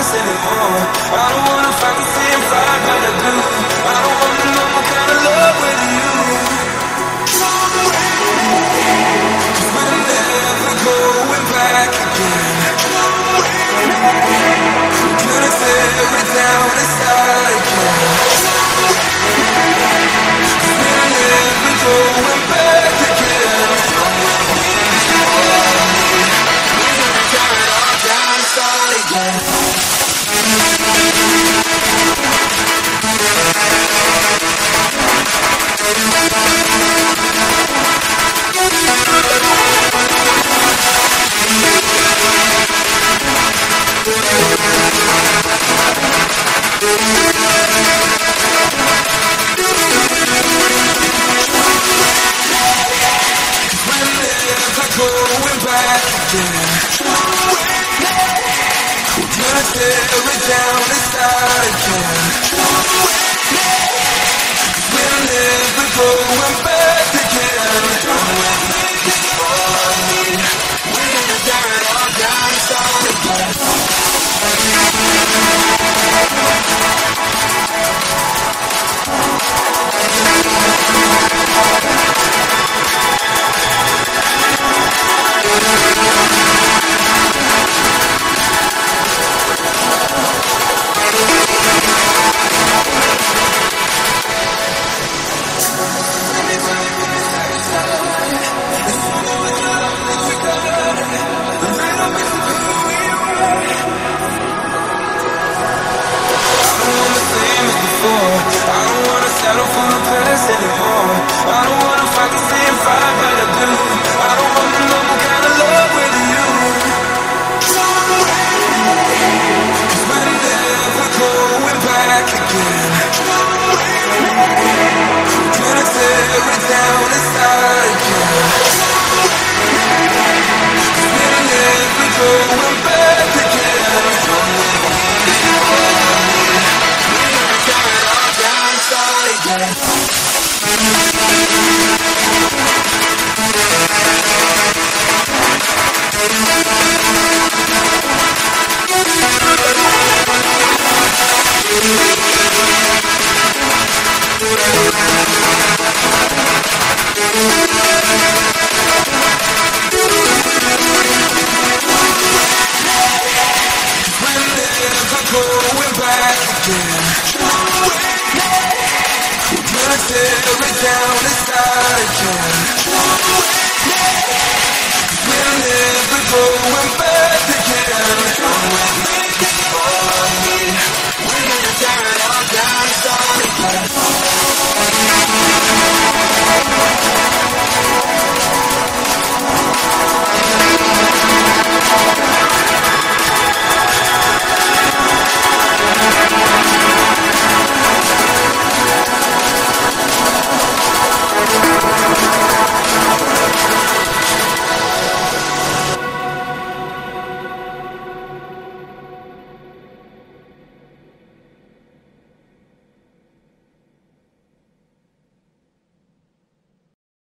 us anymore. I don't wanna fight the same fight that I do. I don't wanna know what kind of love with you. Cause we're never going back again. We're gonna tear it down and start again. Cause we're never going back again. We're gonna tear it all down and start again. Going back again. We're gonna tear it down and start again. We're never going back again.